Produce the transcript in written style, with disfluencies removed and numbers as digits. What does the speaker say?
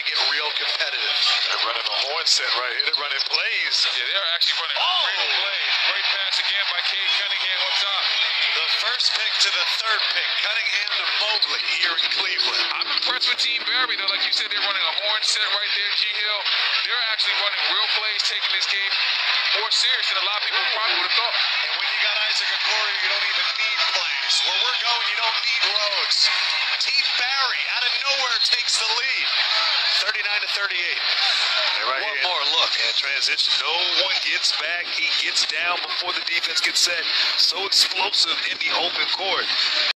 to get real competitive. They're running a horn set right here. They're running plays. Yeah, they're actually running great plays. Great pass again by Cade Cunningham on top. The first pick to the third pick, Cunningham to Mobley here in Cleveland. I'm impressed with Team Barry, though. Like you said, they're running a horn set right there, G. Hill. They're actually running real plays, taking this game more serious than a lot of people probably would have thought. And when you got Isaac Okoro, you don't even need plays. Where we're going, you don't need roads. Team Barry, out of nowhere, takes the lead. 39-38. Right One here. more look. And transition. No one gets back. He gets down before the defense gets set. So explosive in the open court.